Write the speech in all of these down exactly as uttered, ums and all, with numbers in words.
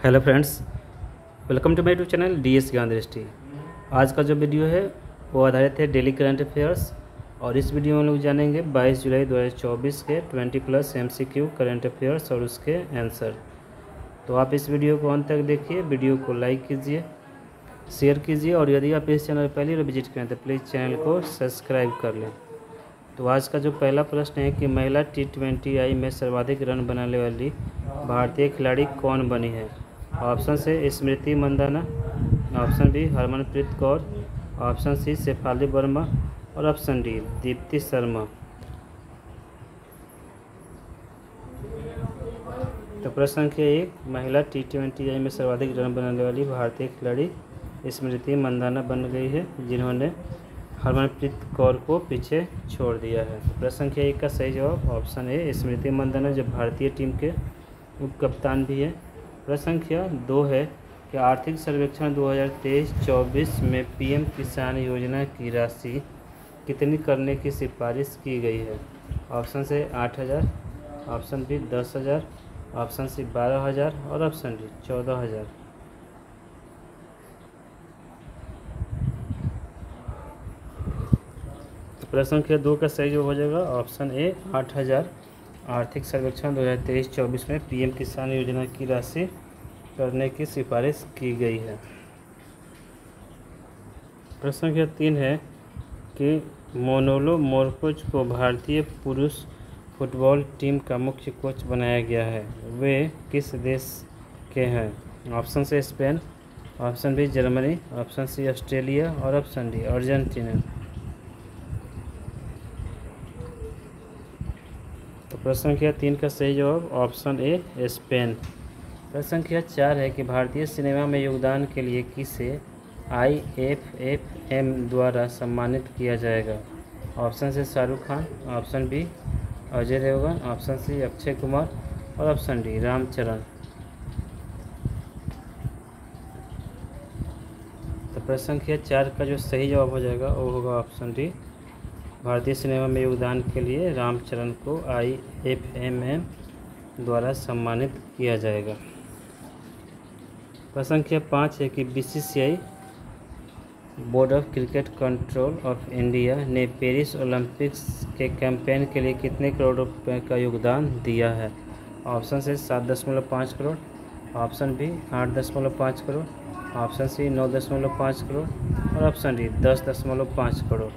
Hello friends, welcome to my YouTube channel D S Gyan Drishti. आज का जो वीडियो है वो आधारित है डेली करंट अफेयर्स, और इस वीडियो में लोग जानेंगे बाईस जुलाई दो हज़ार चौबीस के बीस प्लस एमसीक्यू करंट अफेयर्स और उसके आंसर। तो आप इस वीडियो को अंत तक देखिए, वीडियो को लाइक कीजिए, शेयर कीजिए, और यदि आप इस चैनल पर पहली बार विजिट करें तो प्लीज़ चैनल को सब्सक्राइब कर लें। तो आज का जो पहला प्रश्न है कि महिला टी ट्वेंटी आई में सर्वाधिक रन बनाने वाली भारतीय खिलाड़ी कौन बनी है। Option A Smriti Mandhana, option B Harmanpreet Kaur, option C Shafali Verma और ऑप्शन डी दीप्ति शर्मा। तो प्रश्न संख्या एक, महिला टी ट्वेंटी आई में सर्वाधिक रन बनाने वाली भारतीय खिलाड़ी स्मृति मंदाना बन गई है, जिन्होंने हरमनप्रीत कौर को पीछे छोड़ दिया है। प्रश्न संख्या एक का सही जवाब ऑप्शन ए स्मृति मंदाना, जो भारतीय टीम के उप कप्तान भी है। प्रश्न संख्या दो है कि आर्थिक सर्वेक्षण दो हज़ार तेईस चौबीस में पीएम किसान योजना की राशि कितनी करने की सिफारिश की गई है। ऑप्शन से आठ हज़ार, ऑप्शन बी दस हज़ार, ऑप्शन सी बारह हज़ार और ऑप्शन डी चौदह हज़ार। तो प्रश्न संख्या दो का सही जवाब हो जाएगा ऑप्शन ए आठ हज़ार। आर्थिक सर्वेक्षण दो हज़ार तेईस चौबीस में पीएम किसान योजना की राशि करने की सिफारिश की गई है। प्रश्न संख्या तीन है कि मोनोलो मोर्कोज को भारतीय पुरुष फुटबॉल टीम का मुख्य कोच बनाया गया है, वे किस देश के हैं। ऑप्शन से Spain, option B Germany, option C Australia और ऑप्शन डी अर्जेंटीना। तो प्रश्न संख्या तीन का सही जवाब ऑप्शन ए स्पेन। प्रश्न संख्या चार है कि भारतीय सिनेमा में योगदान के लिए किसे आई एफ एफ एम द्वारा सम्मानित किया जाएगा। ऑप्शन से Shahrukh Khan, option B Ajay Devgn, option C Akshay Kumar और ऑप्शन डी रामचरण। तो प्रश्न संख्या चार का जो सही जवाब हो जाएगा वो होगा ऑप्शन डी। भारतीय सिनेमा में योगदान के लिए रामचरण को आई एफ एम एम द्वारा सम्मानित किया जाएगा। प्रश्न संख्या पाँच है कि B C C I board of cricket control of India ने पेरिस ओलंपिक्स के कैंपेन के लिए कितने करोड़ रुपए का योगदान दिया है। ऑप्शन से सात दशमलव पाँच करोड़, ऑप्शन बी आठ दशमलव पाँच करोड़, ऑप्शन सी नौ दशमलव पाँच करोड़ और ऑप्शन डी दस दशमलव पाँच करोड़।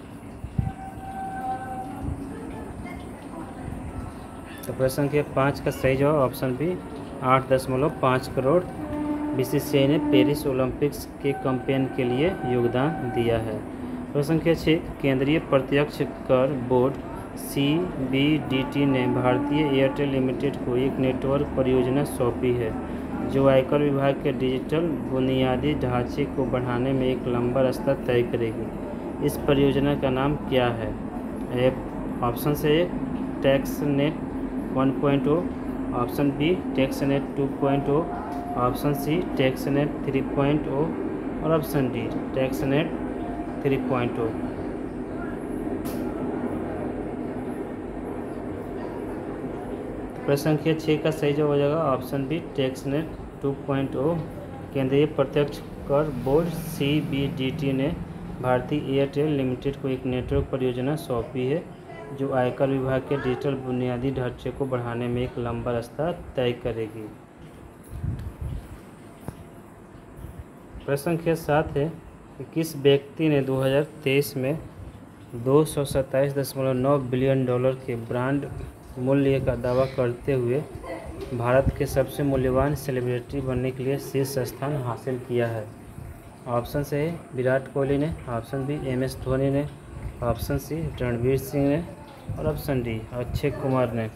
तो प्रश्न संख्या पाँच का सही जवाब ऑप्शन बी आठ दशमलव पाँच करोड़ बीसीसीआई ने पेरिस ओलंपिक्स के कैंपेन के लिए योगदान दिया है। प्रश्न संख्या छः, केंद्रीय प्रत्यक्ष कर board C B D T ने भारतीय एयरटेल लिमिटेड को एक नेटवर्क परियोजना सौंपी है, जो आयकर विभाग के डिजिटल बुनियादी ढांचे को बढ़ाने में एक लंबा रास्ता तय करेगी। इस परियोजना का नाम क्या है। ऑप्शन से tax net one point O, option B tax net two point O, option C tax net three point O और option D tax net three point O. प्रश्न संख्या छः का सही जवाब हो जाएगा option B tax net two point O. केंद्रीय प्रत्यक्ष कर board C B D T ने भारतीय एयरटेल लिमिटेड को एक नेटवर्क परियोजना सौंपी है, जो आयकर विभाग के डिजिटल बुनियादी ढांचे को बढ़ाने में एक लंबा रास्ता तय करेगी। प्रश्न संख्या सात है कि किस व्यक्ति ने दो हज़ार तेईस में दो सौ सत्ताईस दशमलव नौ बिलियन डॉलर के ब्रांड मूल्य का दावा करते हुए भारत के सबसे मूल्यवान सेलिब्रिटी बनने के लिए शीर्ष स्थान हासिल किया है। ऑप्शन से विराट कोहली ने, option B M S Dhoni ने, ऑप्शन सी रणवीर सिंह ने और ऑप्शन डी अक्षय कुमार ने।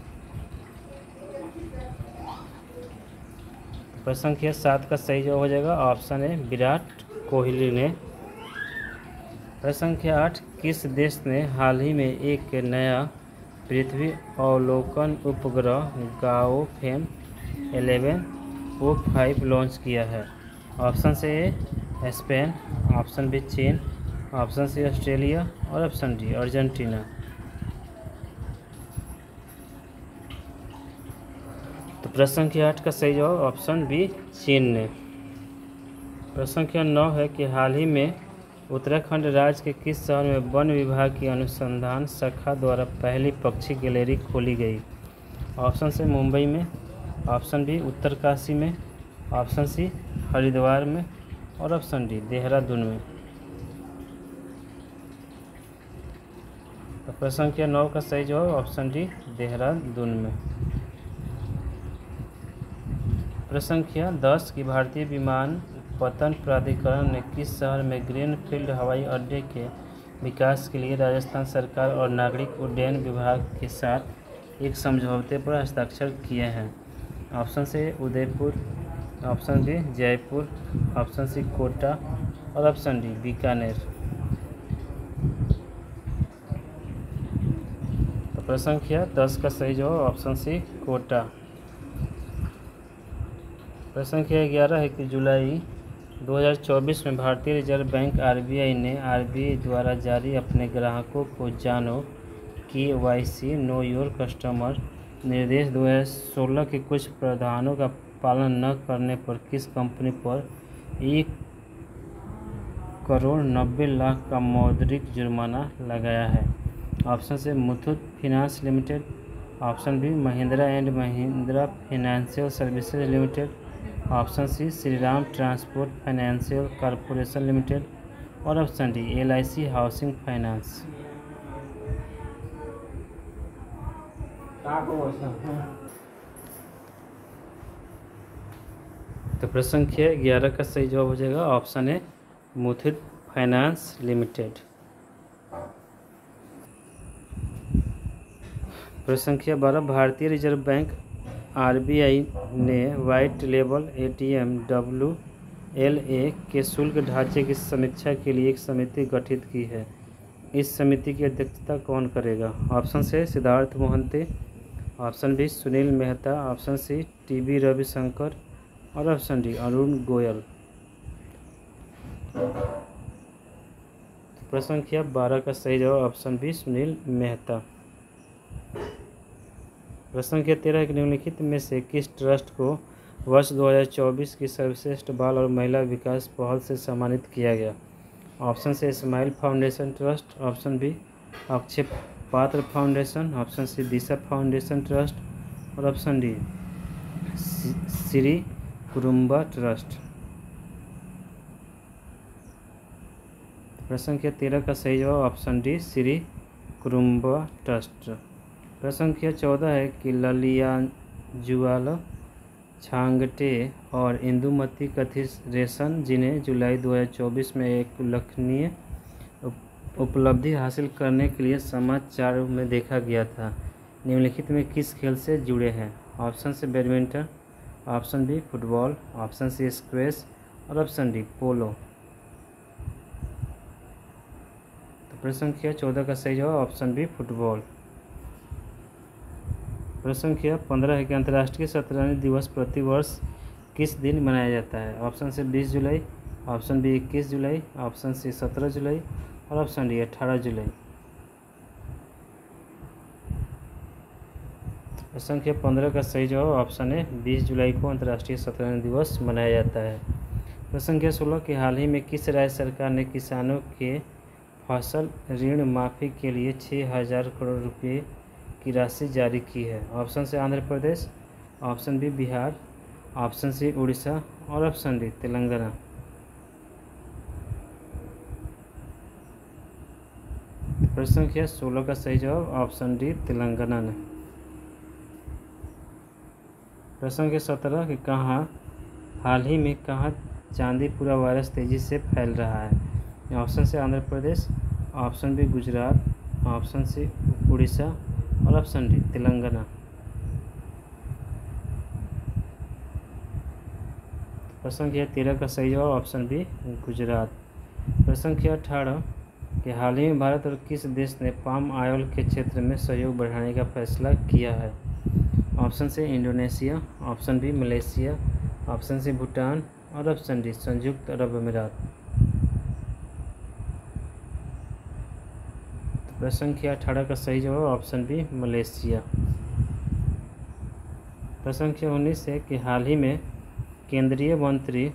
प्रश्न संख्या सात का सही जवाब हो जाएगा ऑप्शन ए विराट कोहली ने। प्रश्न संख्या आठ, किस देश ने हाल ही में एक नया पृथ्वी अवलोकन उपग्रह Gaofen eleven O five launch किया है। ऑप्शन से ए स्पेन, ऑप्शन बी चीन, ऑप्शन सी ऑस्ट्रेलिया और ऑप्शन डी अर्जेंटीना। तो प्रश्न संख्या आठ का सही जवाब ऑप्शन बी चीन ने। प्रश्न संख्या नौ है कि हाल ही में उत्तराखंड राज्य के किस शहर में वन विभाग की अनुसंधान शाखा द्वारा पहली पक्षी गैलरी खोली गई। ऑप्शन से मुंबई में, ऑप्शन बी उत्तरकाशी में, ऑप्शन सी हरिद्वार में और ऑप्शन डी देहरादून में। तो प्रश्न संख्या नौ का सही जवाब ऑप्शन डी देहरादून में। प्रश्न संख्या दस की भारतीय विमानपत्तन प्राधिकरण ने किस शहर में ग्रीनफील्ड हवाई अड्डे के विकास के लिए राजस्थान सरकार और नागरिक उड्डयन विभाग के साथ एक समझौते पर हस्ताक्षर किए हैं। ऑप्शन से Udaipur, option B Jaipur, option C Kota और ऑप्शन डी बीकानेर। तो प्रश्न संख्या दस का सही जवाब ऑप्शन सी कोटा। प्रश्न संख्या ग्यारह है कि जुलाई दो हज़ार चौबीस में भारतीय रिजर्व बैंक आरबीआई ने आरबीआई द्वारा जारी अपने ग्राहकों को जानो K Y C know your customer निर्देश दो हज़ार सोलह के कुछ प्रावधानों का पालन न करने पर किस कंपनी पर एक करोड़ नब्बे लाख का मौद्रिक जुर्माना लगाया है। ऑप्शन से Muthoot finance limited, option B Mahindra and Mahindra financial services limited, option C Shriram transport financial corporation limited और option D L I C housing finance. तो प्रश्न संख्या ग्यारह का सही जवाब हो जाएगा option A Muthoot finance limited. प्रश्न संख्या बारह भारतीय रिजर्व बैंक आरबीआई ने white label ATM W L A के शुल्क ढांचे की समीक्षा के लिए एक समिति गठित की है। इस समिति की अध्यक्षता कौन करेगा। ऑप्शन से Siddharth Mohanty, option B Sunil Mehta, option C T B Ravishankar और ऑप्शन डी अरुण गोयल। प्रश्न संख्या बारह का सही जवाब ऑप्शन बी सुनील मेहता। प्रश्न संख्या तेरह के निम्नलिखित में से किस ट्रस्ट को वर्ष दो हज़ार चौबीस की सर्वश्रेष्ठ बाल और महिला विकास पहल से सम्मानित किया गया। ऑप्शन से smile foundation trust, option B Akshaya Patra foundation, option C Disha foundation trust और option D Shri Kurumba trust. प्रश्न संख्या तेरह का सही जवाब option D Shri Kurumba trust. प्रश्न संख्या चौदह है कि ललियाजुआल, छांगटे और इंदुमती कथित रेशम जिन्हें जुलाई दो हज़ार चौबीस में एक उल्लेखनीय उपलब्धि हासिल करने के लिए समाचार में देखा गया था, निम्नलिखित में किस खेल से जुड़े हैं। ऑप्शन से badminton, option B football, option C squash और ऑप्शन डी पोलो। तो प्रश्न संख्या चौदह का सही जवाब ऑप्शन बी फुटबॉल। प्रश्न संख्या पंद्रह है कि अंतर्राष्ट्रीय शतरंज दिवस प्रतिवर्ष किस दिन मनाया जाता है। ऑप्शन से बीस जुलाई, ऑप्शन बी इक्कीस जुलाई, ऑप्शन सी सत्रह जुलाई और ऑप्शन डी अठारह जुलाई। प्रश्न संख्या पंद्रह का सही जवाब ऑप्शन है बीस जुलाई को अंतर्राष्ट्रीय शतरंज दिवस मनाया जाता है। प्रश्न संख्या सोलह कि हाल ही में किस राज्य सरकार ने किसानों के फसल ऋण माफी के लिए छः हजार करोड़ रुपये की राशि जारी की है। ऑप्शन से Andhra Pradesh, option B Bihar, option C Orissa और ऑप्शन डी तेलंगाना। प्रश्न संख्या सोलह का सही जवाब ऑप्शन डी तेलंगाना ने। प्रश्न संख्या सत्रह कि कहाँ हाल ही में कहाँ चांदीपुरा वायरस तेजी से फैल रहा है। ऑप्शन से Andhra Pradesh, option B Gujarat, option C Orissa और ऑप्शन डी तेलंगाना। प्रश्न संख्या तेरह का सही जवाब ऑप्शन बी गुजरात। प्रश्न संख्या अठारह कि हाल ही में भारत और किस देश ने पाम ऑयल के क्षेत्र में सहयोग बढ़ाने का फैसला किया है। ऑप्शन से Indonesia, option B Malaysia, option C Bhutan और ऑप्शन डी संयुक्त अरब अमीरात। प्रश्न संख्या अठारह का सही जवाब ऑप्शन बी मलेशिया। प्रश्न संख्या उन्नीस है कि हाल ही में केंद्रीय मंत्री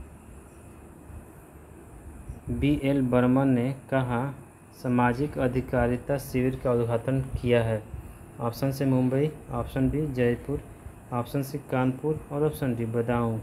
बी एल बर्मन ने कहाँ सामाजिक अधिकारिता शिविर का उद्घाटन किया है? ऑप्शन से Mumbai, option B Jaipur, option C Kanpur और ऑप्शन डी बदायूं।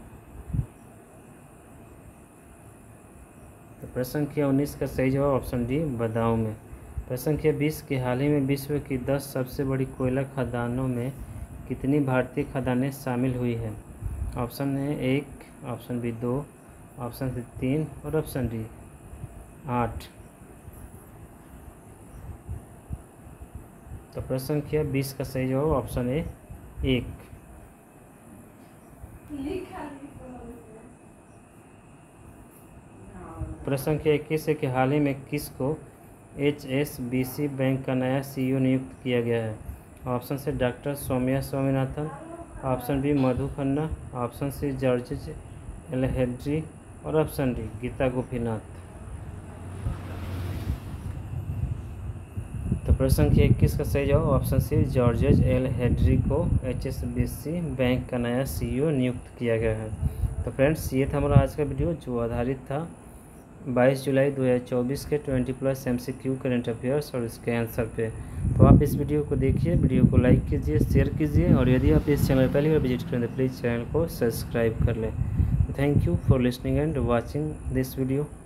तो प्रश्न संख्या उन्नीस का सही जवाब ऑप्शन डी बदायूं में। प्रश्न संख्या बीस के हाल ही में विश्व की दस सबसे बड़ी कोयला खदानों में कितनी भारतीय खदानें शामिल हुई है? ऑप्शन ए एक, ऑप्शन बी दो, ऑप्शन सी तीन और ऑप्शन डी आठ। तो प्रश्न संख्या बीस का सही जवाब ऑप्शन ए एक। प्रश्न संख्या इक्कीस है कि हाल ही में किसको H S B C bank का नया सी ई ओ नियुक्त किया गया है? ऑप्शन से doctor Soumya Swaminathan, option B Madhu Khanna, option C George Elhedery और ऑप्शन डी गीता गोपीनाथ। तो प्रश्न संख्या इक्कीस का सही जवाब option C George Elhedery को H S B C bank का नया सी ई ओ नियुक्त किया गया है। तो फ्रेंड्स, ये था हमारा आज का वीडियो जो आधारित था बाईस जुलाई दो हज़ार चौबीस के twenty plus MCQ current affairs और इसके आंसर पे। तो आप इस वीडियो को देखिए, वीडियो को लाइक कीजिए, शेयर कीजिए और यदि आप इस चैनल पर पहली बार विजिट करें तो प्लीज़ चैनल को सब्सक्राइब कर लें। Thank you for listening and watching this video.